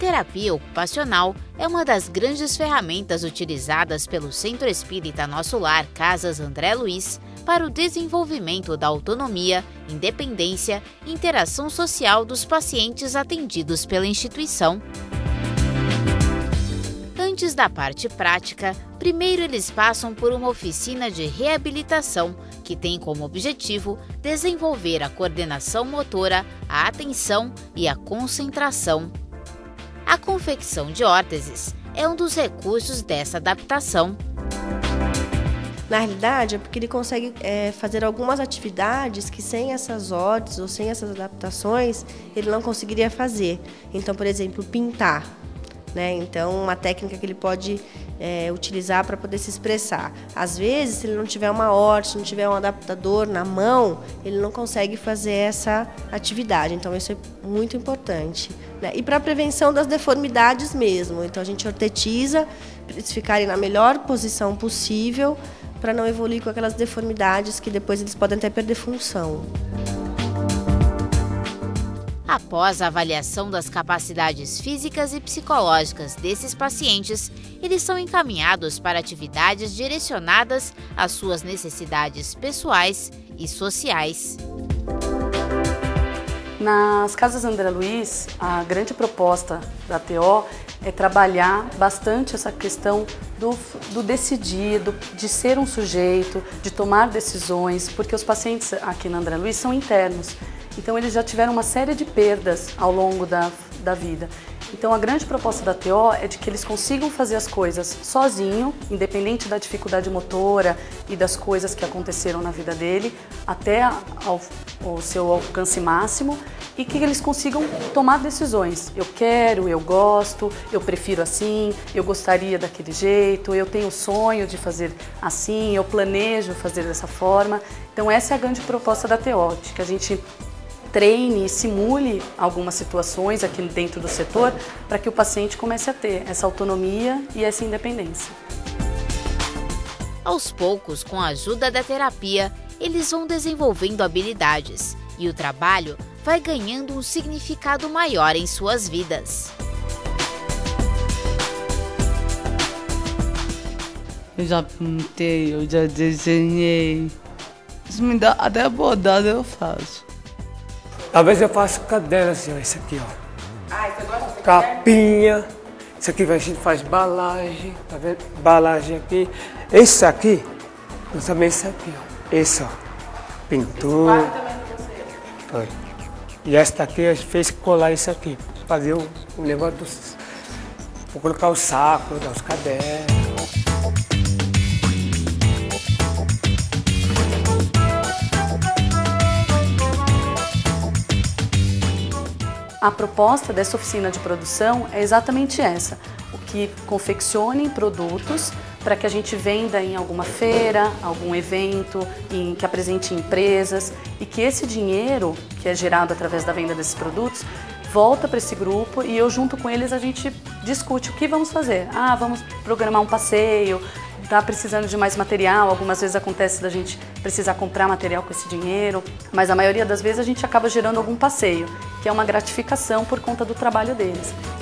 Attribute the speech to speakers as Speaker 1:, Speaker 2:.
Speaker 1: terapia ocupacional é uma das grandes ferramentas utilizadas pelo Centro Espírita Nosso Lar Casas André Luiz para o desenvolvimento da autonomia, independência e interação social dos pacientes atendidos pela instituição. Antes da parte prática, primeiro eles passam por uma oficina de reabilitação que tem como objetivo desenvolver a coordenação motora, a atenção e a concentração. A confecção de órteses é um dos recursos dessa adaptação.
Speaker 2: Na realidade, é porque ele consegue fazer algumas atividades que sem essas órteses ou sem essas adaptações, ele não conseguiria fazer. Então, por exemplo, pintar. Então, uma técnica que ele pode utilizar para poder se expressar. Às vezes, se ele não tiver uma órtese, não tiver um adaptador na mão, ele não consegue fazer essa atividade. Então, isso é muito importante. E para a prevenção das deformidades mesmo. Então, a gente ortetiza para eles ficarem na melhor posição possível para não evoluir com aquelas deformidades que depois eles podem até perder função.
Speaker 1: Após a avaliação das capacidades físicas e psicológicas desses pacientes, eles são encaminhados para atividades direcionadas às suas necessidades pessoais e sociais.
Speaker 3: Nas Casas André Luiz, a grande proposta da TO é trabalhar bastante essa questão do decidir, de ser um sujeito, de tomar decisões, porque os pacientes aqui na André Luiz são internos. Então, eles já tiveram uma série de perdas ao longo da vida. Então, a grande proposta da TO é de que eles consigam fazer as coisas sozinho, independente da dificuldade motora e das coisas que aconteceram na vida dele, até ao seu alcance máximo, e que eles consigam tomar decisões. Eu quero, eu gosto, eu prefiro assim, eu gostaria daquele jeito, eu tenho o sonho de fazer assim, eu planejo fazer dessa forma. Então, essa é a grande proposta da TO, de que a gente treine e simule algumas situações aqui dentro do setor para que o paciente comece a ter essa autonomia e essa independência.
Speaker 1: Aos poucos, com a ajuda da terapia, eles vão desenvolvendo habilidades e o trabalho vai ganhando um significado maior em suas vidas.
Speaker 4: Eu já pintei, eu já desenhei. Se me dá até bordado eu faço.
Speaker 5: Talvez eu faça caderno assim, ó, esse aqui, ó. Ah, você gosta de capinha. Isso aqui a gente faz balagem, tá vendo? Balagem aqui. Esse aqui, também esse aqui, ó. Esse, ó. Pintura. Esse também de você. Foi. E essa daqui a gente fez colar isso aqui. Fazer o negócio dos. Vou colocar o saco, os cadernos.
Speaker 3: A proposta dessa oficina de produção é exatamente essa, o que confeccione produtos para que a gente venda em alguma feira, algum evento, que apresente empresas e que esse dinheiro que é gerado através da venda desses produtos volta para esse grupo e eu junto com eles a gente discute o que vamos fazer. Ah, vamos programar um passeio, está precisando de mais material, algumas vezes acontece da gente precisar comprar material com esse dinheiro, mas a maioria das vezes a gente acaba gerando algum passeio, que é uma gratificação por conta do trabalho deles.